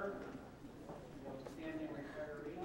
Palmer, outstanding retiree.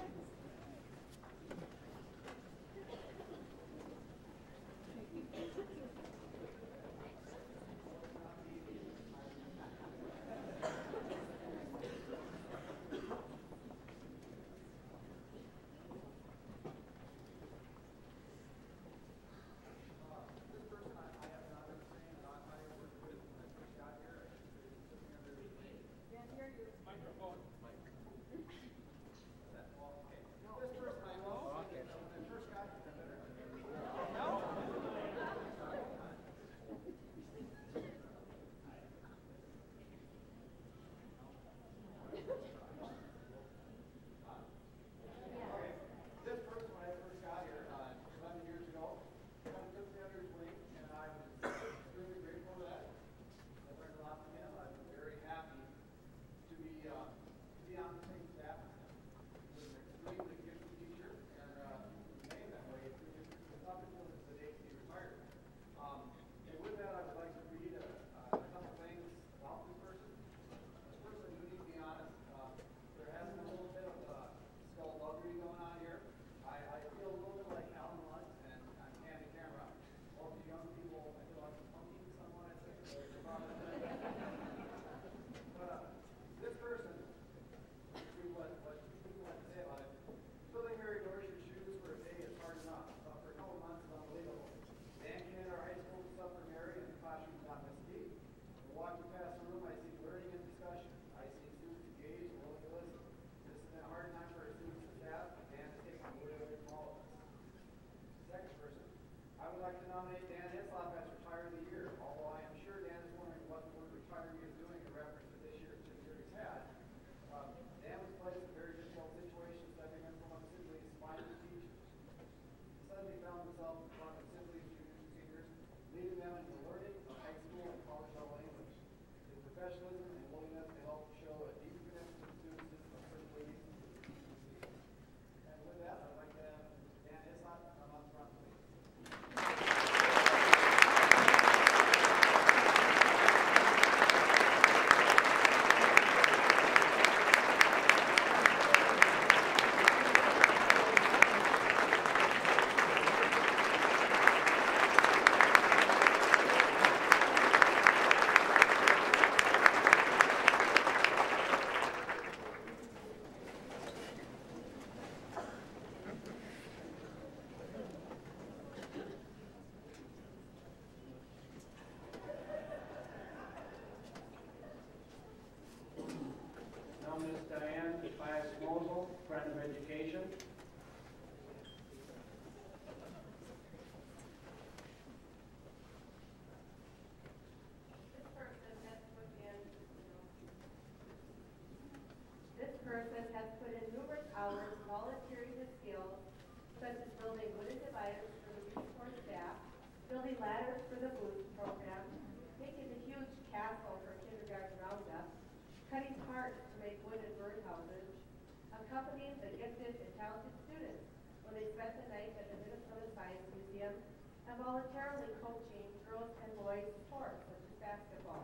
voluntarily coaching girls and boys sports, such as basketball.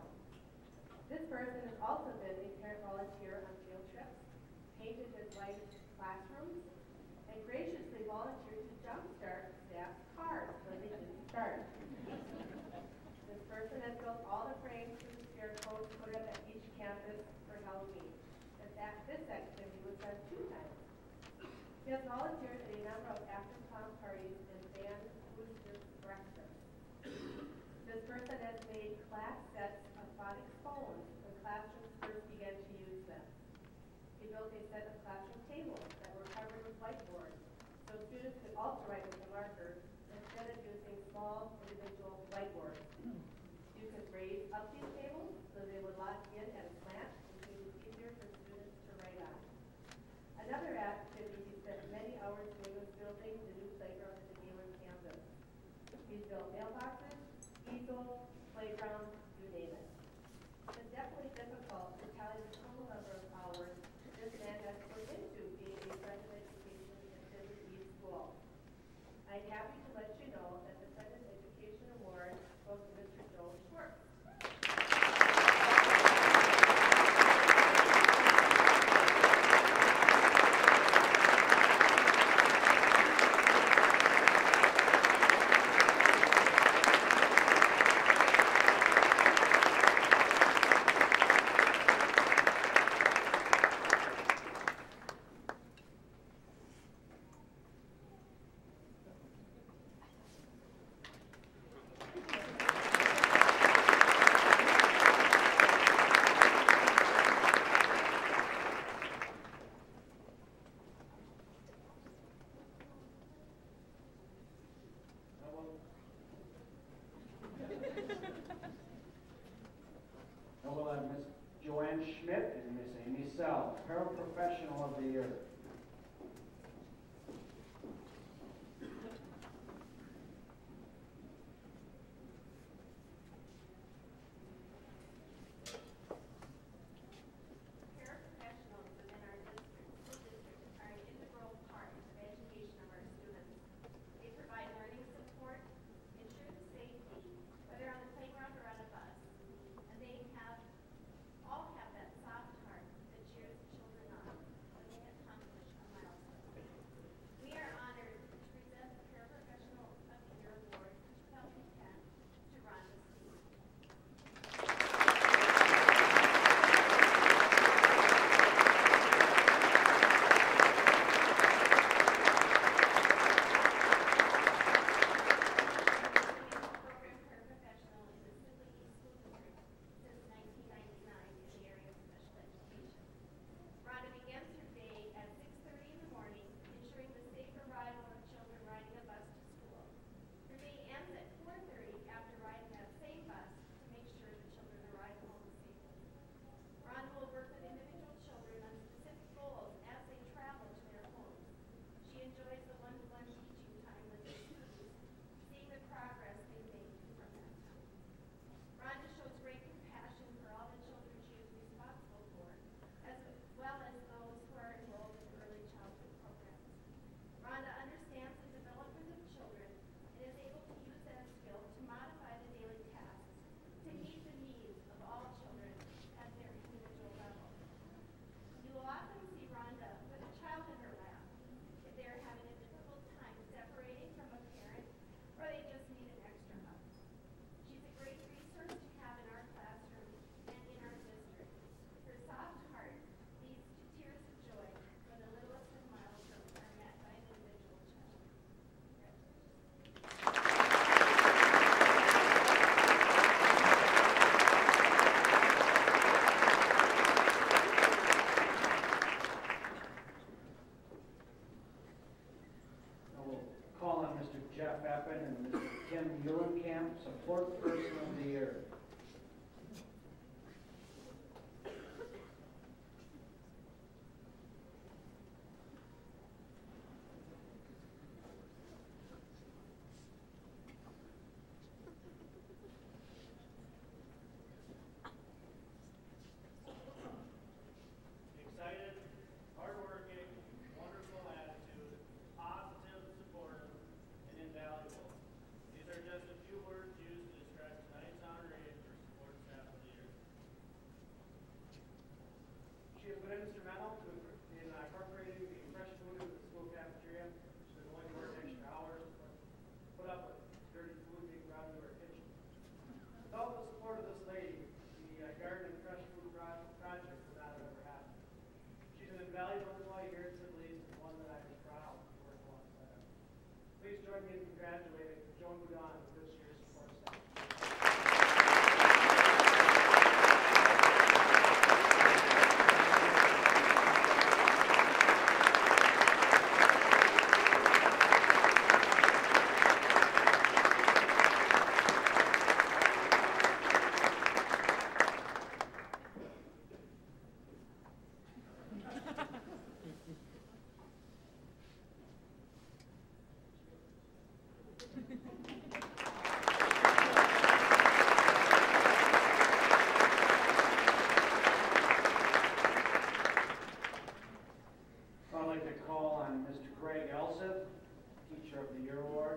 This person has also been a parent volunteer on field trips, painted his wife's classrooms, and graciously volunteered to jumpstart staff's cars when they didn't start. This person has built all the frames for the scarecrows put up at each campus for Halloween. In fact, this activity was done 2 times. He has volunteered at a number of after-clown parties and band boosters breakfast. This person has made class sets of phonics phones when classrooms first began to use them. He built a set of classroom tables that were covered with whiteboards so students could also write with a marker instead of using small individual whiteboards. You could raise up these tables so they would lock in at a slant, which made it easier for students to write on. Another activity he spent many hours doing was building the new playground at the Galen campus. He's built mailboxes, easels, playgrounds, you name it. It's definitely difficult to tally the total number of hours this man has put into being a friend of education at Cinder East School. I'm happy to let you know that the Friend of Education Award goes to Mr. Joe Schwartz. Mel, Paraprofessional of the Year. Paraprofessionals within our school district are an integral part of the education of our students. They provide learning support, ensure the safety, whether on the playground or on a bus, and they all have that soft heart that cheers the children on when they accomplish a milestone. We are honored to present the Paraprofessional of the Year Award 2010 to Rhonda Steve. Program paraprofessional in the Sibley East School District since 1999 in the area of special education. Rhonda begins her day at 6:30 in the morning, ensuring the safe arrival of children riding a bus to school. Her day ends at 4:30 after riding that same bus to make sure the children arrive home safely. Rhonda will work with individual children on specific goals as they travel to their homes. She enjoys the one-to-one teaching time with the students, seeing the progress they make from that time. Rhonda shows great compassion for all the children she is responsible for, as well as those who are enrolled in early childhood programs. Rhonda understands the development of children and is able to use that skill to modify the daily tasks to meet the needs of all children at their individual level. You will often see Rhonda with a child in her lap if they are having a difficult time separating from a parent or they just need an extra hug. She's a great resource to have in our classroom and in our district. Her soft heart leads to tears of joy when the littlest of milestones are met by an individual child. Congratulations. Now we'll call on Mr. Jeff Eppen and Mr. Tim Eulenkamp, Support Person of the Year. Excited, hardworking, wonderful attitude, positive, supportive, and invaluable. These are just a few words used to describe tonight's honoree for support staff of the year. She has been instrumental in incorporating the fresh food into the school cafeteria. She's been willing to work extra hours, put up with dirty food being brought into her kitchen. Without the support of this lady, the garden and fresh food project would not have ever happened. She's an invaluable employee here at Sibley's and one that I am proud to work alongside of. Please join me in congratulating Joan Boudon with this year's support staff. I'd like to call on Mr. Craig Elseth, Teacher of the Year Award.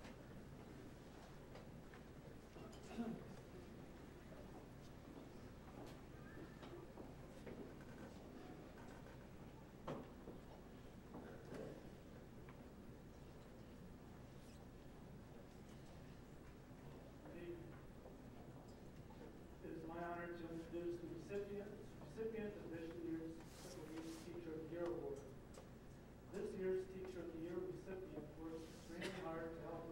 It is my honor to introduce the recipient of this year's Sibley's Teacher of the Year Award. This year's Teacher of the Year recipient works extremely hard to help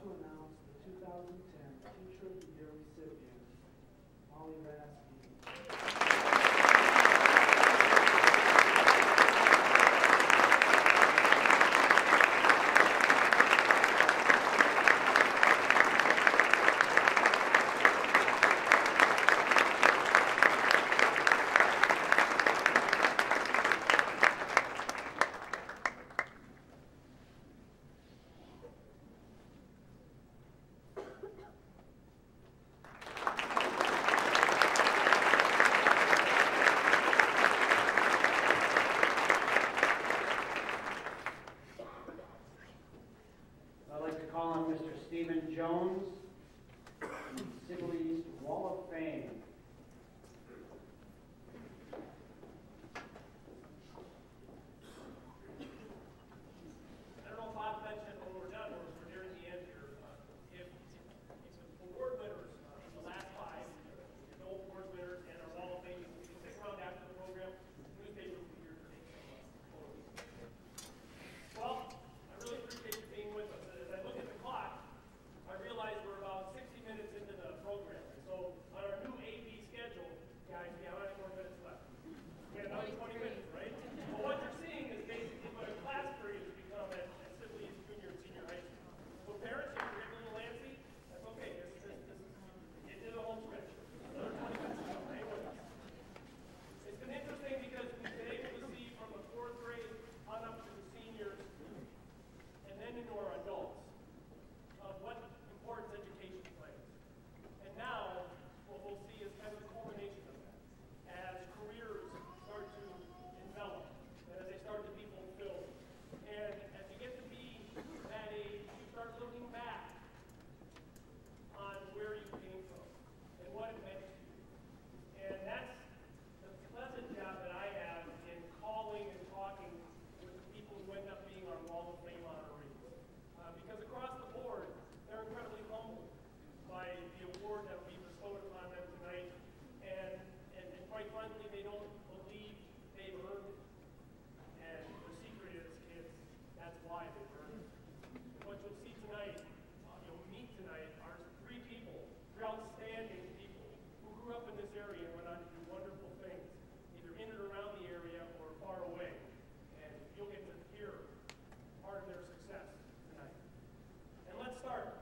to announce the 2010 Teacher of the Year recipient, Molly Rasky. I'd like to call on Mr. Stephen Jones, Sibley's Wall of Fame. I don't know if Bob mentioned when we're done, or if we're nearing the end here, if the award winners, the last five, the award winners and our Wall of Fame, you can stick around after the program, newspaper will be here to take some photos. Well, I really appreciate you being with us. As I look at the clock, I realize we're about 60 minutes into the program. And so on our new AV schedule, guys, we have 9 more minutes left. We have another 20 minutes, right? But what you're seeing is basically what a class period has become at Sibley's junior and senior high school. So parents, if you're getting a little antsy, that's okay. This is get to the home stretch. Another 20 minutes to go. Hang with us. It's been interesting because we've been able to see from the 4th grade on up to the seniors and then into our adults of what importance education plays. And now, what we'll see is kind of the culmination of that. As careers start to envelop, and as they start to be fulfilled. And as you get to be that age, you start looking back on where you came from and what it meant to you. And that's the pleasant job that I have in calling and talking with the people who end up being our Wall of Fame honorees. Because across the board, they're incredibly humbled by the award that we bestowed upon them tonight. And quite frankly, they don't believe they've earned it. And the secret is, kids, that's why they've earned it. And what you'll see tonight, you'll meet tonight, are 3 people, 3 outstanding people who grew up in this area and went on to do wonderful things, either in and around the area or far away. And you'll get to hear part of their success tonight. And let's start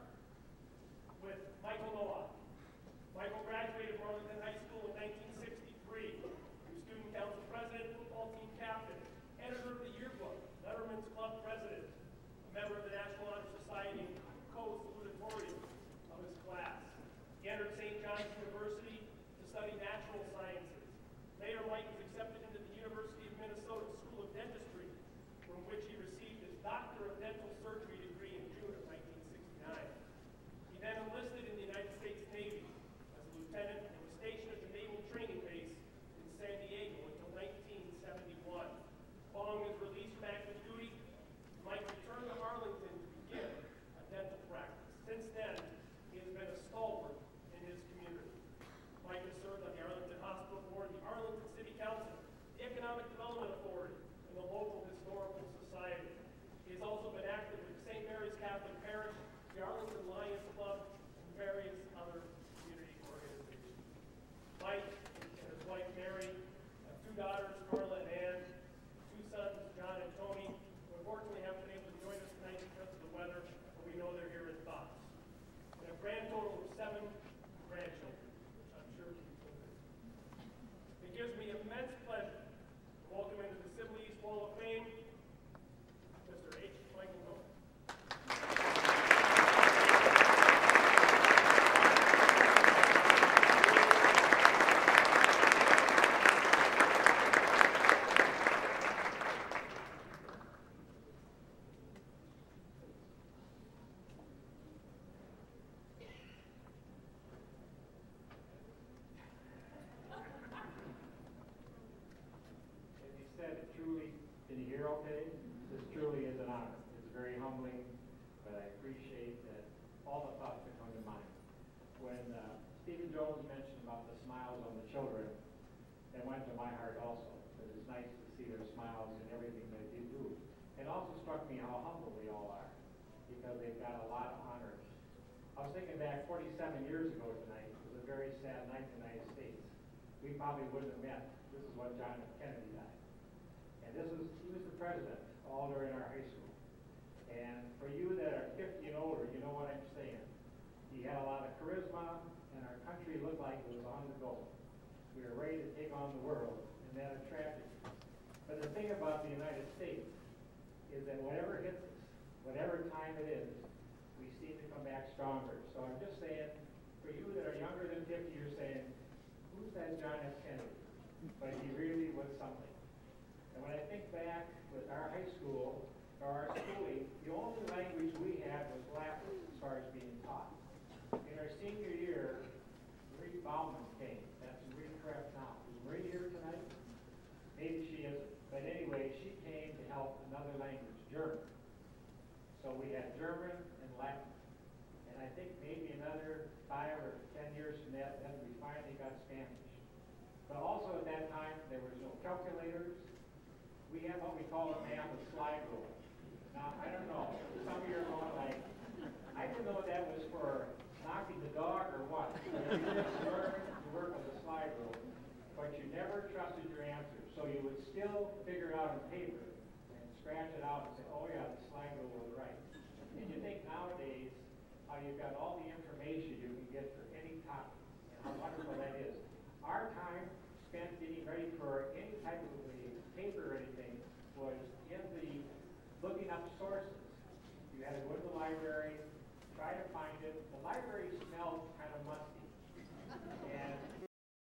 with Michael Noah. Michael graduated from Arlington High School in 1963. He was student council president, football team captain, editor of the yearbook, Letterman's Club president, a member of the National Honor Society, co-salutatorian of his class. He entered St. John's University to study natural sciences. Later, Mike was accepted into the University of Minnesota School of Dentistry, from which he received his Doctor of Dental Surgery degree in June of 1969. He then enlisted in the United States Navy as a lieutenant and was stationed at the Naval Training Base in San Diego until 1971. Following his release from active duty, Mike returned to Arlington to begin a dental practice. Since then, he has been a stalwart in his community. Mike has served on the Arlington Hospital Board, the Arlington City Council, the Economic Development Authority, and the local Historical Society. He has also been active with St. Mary's Catholic Parish, the Arlington Lions Club, and various other community organizations. Mike and his wife Mary have 2 daughters, Carla and Ann, 2 sons, John and Tony, who unfortunately haven't been able to join us tonight because of the weather, but we know they're here in thoughts. And a grand total of 7 grandchildren, which I'm sure keeps them busy. It gives me immense pleasure to welcome into the Sibley's Wall of Fame, Mr. H. Michael Noah. As you said, it truly, can you hear okay? This truly is an honor. It's very humbling, but I appreciate that all the thoughts that come to mind. When Stephen Jones mentioned about the smiles on the children, that went to my heart also. Because it's nice to see their smiles in everything they do. It also struck me how humble they all are, because they've got a lot of honors I was thinking back 47 years ago tonight. It was a very sad night in the United States. We probably wouldn't have met. This is when John F. Kennedy died. And he was the president all during our high school. And for you that are 50 and older, you know what I'm saying. He had a lot of charisma, and our country looked like it was on the go. We were ready to take on the world, and then a tragedy. But the thing about the United States is that whatever hits us, whatever time it is, we seem to come back stronger. So I'm just saying, for you that are younger than 50, you're saying, who's that John F. Kennedy? But he really was something. And when I think back with our high school, or our schooling, the only language we had was Latin as far as being taught. In our senior year, Marie Bauman came. That's Marie Kraft now. Is Marie here tonight? Maybe she isn't. But anyway, she came to help another language, German. So we had German and Latin. And I think maybe another 5 or 10 years from that, then we finally got Spanish. But also at that time, there was no calculators. We had what we call a math of slide rule. Now, I don't know. Some of you are going like, I didn't know that was for knocking the dog or what. You just learned to work with a slide rule, but you never trusted your answers. So you would still figure it out on paper and scratch it out and say, oh yeah, the slide rule was right. And you think nowadays how you've got all the information you can get for any topic and how wonderful that is. Our time spent getting ready for any type of a paper or anything was in the looking up sources. You had to go to the library, try to find it. The library smelled kind of musty. And